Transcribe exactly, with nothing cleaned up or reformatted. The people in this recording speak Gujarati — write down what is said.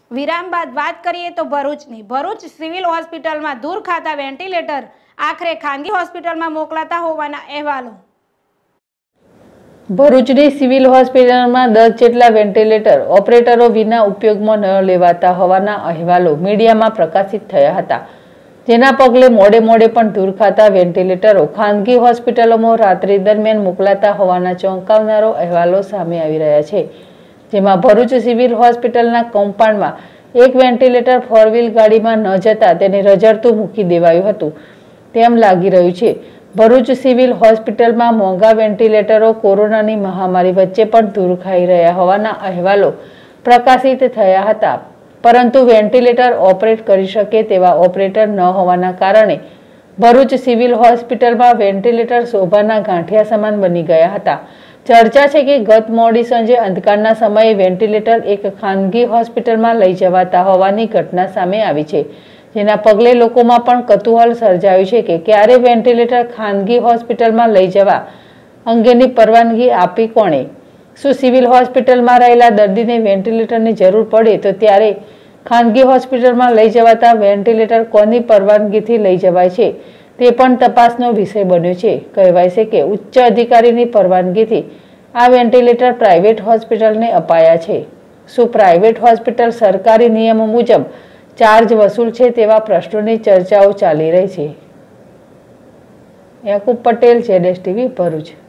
વિરામ બાદ વાત કરીએ તો ભરૂચની ભરૂચ સિવિલ હોસ્પિટલમાં દૂર ખાતા વેન્ટિલેટર આખરે ખાનગી હોસ્પિટલમાં મોકલાતા હોવાના અહેવાલો। ભરૂચની સિવિલ હોસ્પિટલમાં દસ જેટલા વેન્ટિલેટર ઓપરેટરો વિના ઉપયોગમાં ન લેવાતા હોવાના અહેવાલો મીડિયામાં પ્રકાશિત થયા હતા, જેના પગલે મોડે મોડે પણ દૂર ખાતા વેન્ટિલેટરો ખાનગી હોસ્પિટલોમાં રાત્રિ દરમિયાન મોકલાતા હોવાના ચોંકાવનારો અહેવાલો સામે આવી રહ્યા છે। જેમાં ભરૂચ સિવિલ હોસ્પિટલના કમ્પાઉન્ડમાં એક વેન્ટિલેટર ફોર વ્હીલ ગાડીમાં ન જતા તેને રઝળતું મૂકી દેવાયું હતું તેમ લાગી રહ્યું છે। ભરૂચ સિવિલ હોસ્પિટલમાં મોંઘા વેન્ટિલેટરો કોરોનાની મહામારી વચ્ચે પણ દૂર ખાઈ રહ્યા હોવાના અહેવાલો પ્રકાશિત થયા હતા, પરંતુ વેન્ટિલેટર ઓપરેટ કરી શકે તેવા ઓપરેટર ન હોવાના કારણે ભરૂચ સિવિલ હોસ્પિટલમાં વેન્ટિલેટર શોભાના ગાંઠિયા સમાન બની ગયા હતા। ચર્ચા છે કે ગત મોડી સાંજે અંધકારના સમયે વેન્ટિલેટર એક ખાનગી હોસ્પિટલમાં લઈ જવાતા હોવાની ઘટના સામે આવી છે, જેના પગલે લોકોમાં પણ કુતૂહલ સર્જાયું છે કે ક્યારે વેન્ટિલેટર ખાનગી હોસ્પિટલમાં લઈ જવા અંગેની પરવાનગી આપી કોણે? શું સિવિલ હોસ્પિટલમાં રહેલા દર્દીને વેન્ટિલેટરની જરૂર પડે તો ત્યારે ખાનગી હોસ્પિટલમાં લઈ જવાતા વેન્ટિલેટર કોની પરવાનગીથી લઈ જવાય છે તે પણ તપાસનો વિષય બન્યો છે। કહેવાય છે કે ઉચ્ચ અધિકારીની પરવાનગીથી આ વેન્ટિલેટર પ્રાઇવેટ હોસ્પિટલને અપાયા છે। શું પ્રાઇવેટ હોસ્પિટલ સરકારી નિયમો મુજબ ચાર્જ વસૂલ છે તેવા પ્રશ્નોની ચર્ચાઓ ચાલી રહી છે। યાકુબ પટેલ, જેડેશ ટીવી, ભરૂચ।